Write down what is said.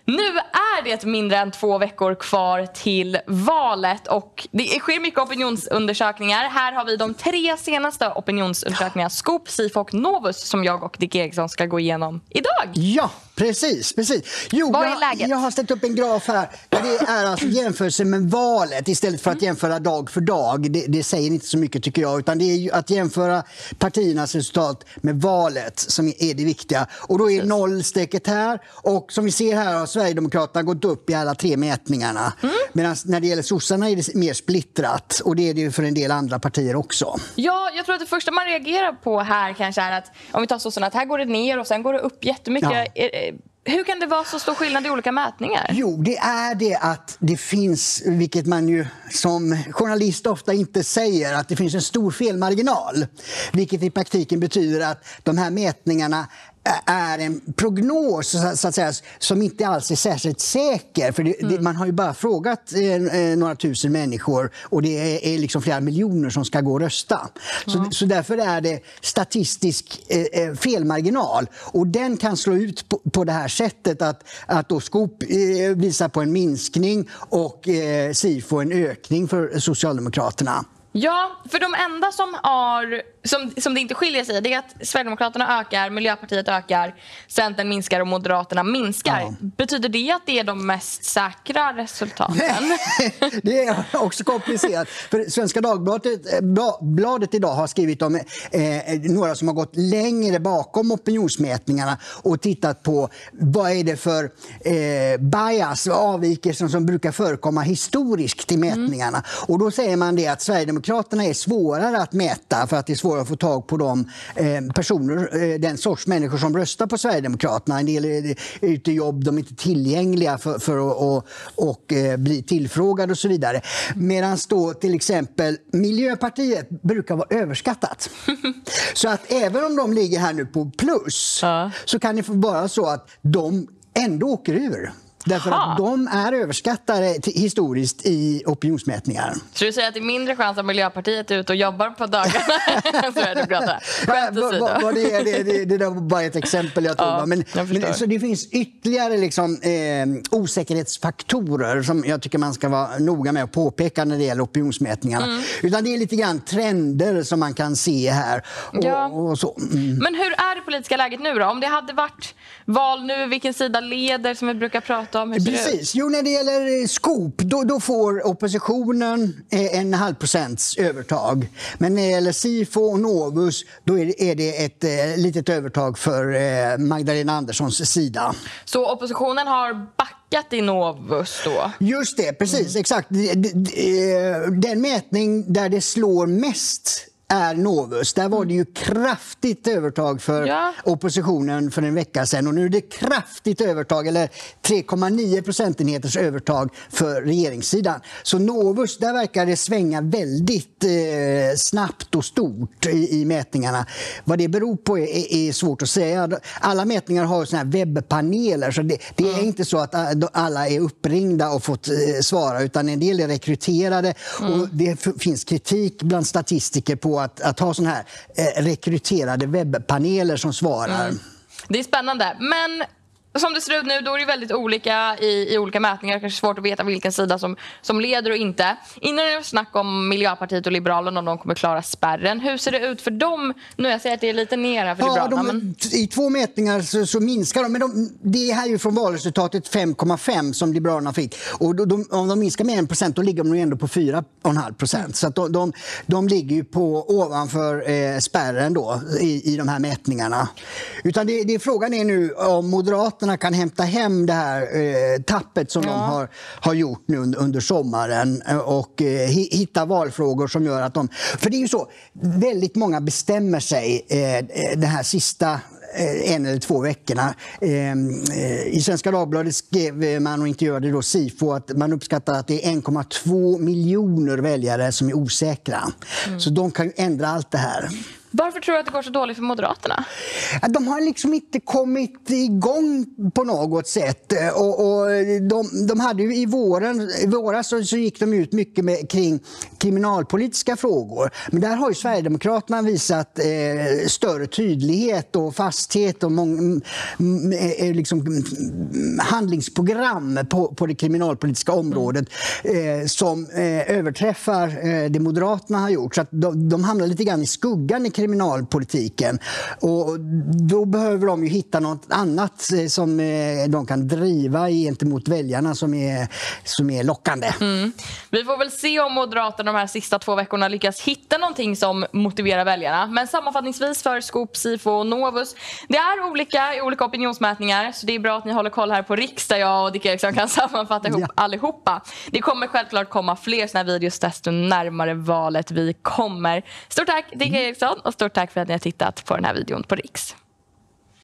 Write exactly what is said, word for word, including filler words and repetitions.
Nu är det mindre än två veckor kvar till valet och det sker mycket opinionsundersökningar. Här har vi de tre senaste opinionsundersökningarna, Scoop, Sifo och Novus, som jag och Dick Eriksson ska gå igenom idag. Ja, precis. precis. Jo, Vad är jag, läget? jag har ställt upp en graf här där det är alltså jämförelse med valet istället för att jämföra dag för dag. Det, det säger inte så mycket tycker jag, utan det är ju att jämföra partiernas resultat med valet som är det viktiga. Och då är nollstrecket här, och som vi ser här har Sverigedemokraterna gått upp i alla tre mätningarna. Mm. Medan när det gäller sossarna är det mer splittrat, och det är det ju för en del andra partier också. Ja, jag tror att det första man reagerar på här kanske är att om vi tar sossarna, att här går det ner och sen går det upp jättemycket. Ja. Hur kan det vara så stor skillnad i olika mätningar? Jo, det är det att det finns, vilket man ju som journalist ofta inte säger, att det finns en stor felmarginal. Vilket i praktiken betyder att de här mätningarna är en prognos så att säga, som inte alls är särskilt säker. För det, mm. det, man har ju bara frågat eh, några tusen människor, och det är, är liksom flera miljoner som ska gå och rösta. Mm. Så, så därför är det statistisk eh, felmarginal. Och den kan slå ut på, på det här sättet att, att då Scoop eh, visar på en minskning och eh, Sifo en ökning för Socialdemokraterna. Ja, för de enda som har som, som det inte skiljer sig, det är att Sverigedemokraterna ökar, Miljöpartiet ökar, Centern minskar och Moderaterna minskar. Ja. Betyder det att det är de mest säkra resultaten? Det är också komplicerat. För Svenska Dagbladet bladet idag har skrivit om eh, några som har gått längre bakom opinionsmätningarna och tittat på vad är det för eh, bias och avvikelser som brukar förekomma historiskt i mätningarna. Mm. Och då säger man det att Sverigedemokraterna är svårare att mäta för att det är svårare att få tag på de eh, personer, eh, den sorts människor som röstar på Sverigedemokraterna. En del är ute i jobb, de är inte tillgängliga för, för att och, och, eh, bli tillfrågade och så vidare. Medan då till exempel Miljöpartiet brukar vara överskattat. Så att även om de ligger här nu på plus ja. så kan det vara så att de ändå åker ur. Därför Aha. att de är överskattade historiskt i opinionsmätningar. Så du säger att det är mindre chans att Miljöpartiet är ute och jobbar på dagarna? Så är det bra. Vad det är, det, det, det var bara ett exempel jag tror. Ja, men, jag men, så det finns ytterligare liksom, eh, osäkerhetsfaktorer som jag tycker man ska vara noga med att påpeka när det gäller opinionsmätningarna. Mm. Utan det är lite grann trender som man kan se här. Och, ja. och så. Mm. Men hur är det politiska läget nu då? Om det hade varit val nu, vilken sida leder som vi brukar prata om? Precis. Jo, när det gäller Scoop då, då får oppositionen en halv procents övertag. Men när det gäller Sifo och Novus då är det, är det ett eh, litet övertag för eh, Magdalena Anderssons sida. Så oppositionen har backat i Novus då? Just det, precis. Mm. Exakt. Den mätning där det slår mest är Novus. Där var det ju kraftigt övertag för ja. oppositionen för en vecka sedan. Och nu är det kraftigt övertag, eller tre komma nio procentenheters övertag för regeringssidan. Så Novus, där verkar det svänga väldigt eh, snabbt och stort i, i mätningarna. Vad det beror på är, är svårt att säga. Alla mätningar har såna här webbpaneler, så det, det är mm. inte så att alla är uppringda och fått eh, svara, utan en del är rekryterade. Mm. Och det f- finns kritik bland statistiker på Att, att ha såna här eh, rekryterade webbpaneler som svarar. Mm. Det är spännande. Men som det ser ut nu, då är det väldigt olika i, i olika mätningar. Kanske svårt att veta vilken sida som, som leder och inte. Innan det är snack om Miljöpartiet och Liberalerna, om de kommer klara spärren. Hur ser det ut för dem? Nu jag säger att det är lite ner för ja, Liberalerna. De, men... I två mätningar så, så minskar de. Men de, det är här ju från valresultatet fem komma fem som Liberalerna fick. Och de, de, om de minskar med en procent då ligger de ändå på fyra komma fem procent. Mm. Så att de, de, de ligger ju på ovanför eh, spärren då i, i de här mätningarna. Utan det, det, frågan är nu om Moderaterna kan hämta hem det här eh, tappet som ja. de har, har gjort nu under, under sommaren och eh, hitta valfrågor som gör att de... För det är ju så, väldigt många bestämmer sig eh, den här sista en eller två veckorna. I Svenska Dagbladet skrev man och intervjuade då Sifo att man uppskattar att det är en komma två miljoner väljare som är osäkra. Mm. Så de kan ju ändra allt det här. Varför tror du att det går så dåligt för Moderaterna? De har liksom inte kommit igång på något sätt. Och, och de, de hade ju i våren, i våras så, så gick de ut mycket med, kring kriminalpolitiska frågor. Men där har ju Sverigedemokraterna visat eh, större tydlighet och fasthet och mång, eh, liksom, handlingsprogram på, på det kriminalpolitiska området eh, som eh, överträffar eh, det Moderaterna har gjort. Så att de, de hamnar lite grann i skuggan i kriminalpolitiken. Och då behöver de ju hitta något annat som de kan driva gentemot väljarna som är, som är lockande. Mm. Vi får väl se om Moderaterna de här sista två veckorna lyckas hitta någonting som motiverar väljarna. Men sammanfattningsvis för Scoop, Sifo och Novus. Det är olika i olika opinionsmätningar, så det är bra att ni håller koll här på Riks där jag och Dick Eriksson kan sammanfatta ihop ja. allihopa. Det kommer självklart komma fler såna här videos desto närmare valet vi kommer. Stort tack Dick Eriksson och stort tack för att ni har tittat på den här videon på Riks.